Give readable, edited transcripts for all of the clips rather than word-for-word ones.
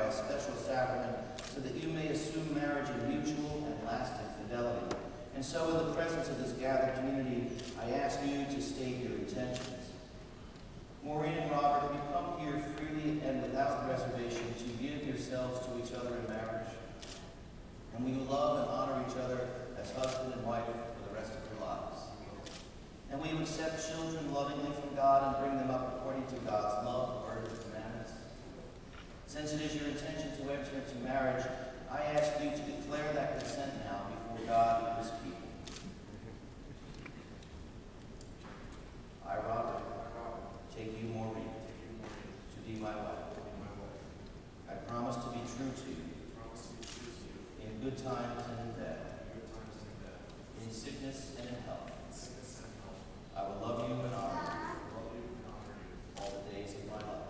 a special sacrament, so that you may assume marriage in mutual and lasting fidelity. And so in the presence of this gathered community, I ask you to state your intentions. Maureen and Robert, have you come here freely and without reservation to give yourselves to each other in marriage? And will you love and honor each other as husband and wife for the rest of your lives? And will you accept children lovingly from God and bring them up according to God's love, word, and commandments? Since it is your intention to enter into marriage, I ask you to declare that consent now before God and his people. I, Robert, take you, Maureen, to be my wife. I promise to be true to you in good times and in bad, in sickness and in health. I will love you and honor you all the days of my life.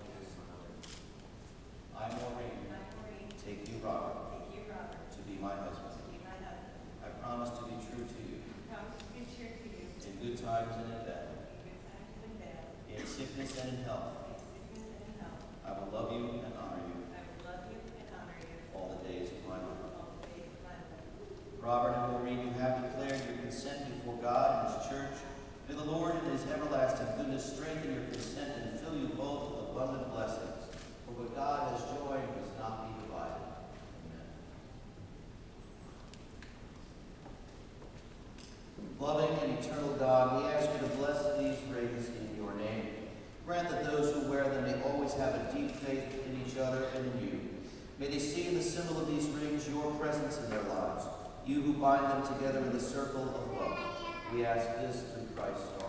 I, Maureen, take you, Robert, to be my husband. I promise to be true to you in good times and in bad, in sickness and in health. I will love you and honor you all the days of my life. Robert and Maureen, you have declared your consent before God and his church. May the Lord in his everlasting goodness strengthen your consent and fill you both with abundant blessings. For what God has joined must not be divided. Amen. Loving and eternal God, we ask you to bless these rings in your name. Grant that those who wear them may always have a deep faith in each other and in you. May they see in the symbol of these rings your presence in their lives, you who bind them together in the circle of love. We ask this through Christ our Lord.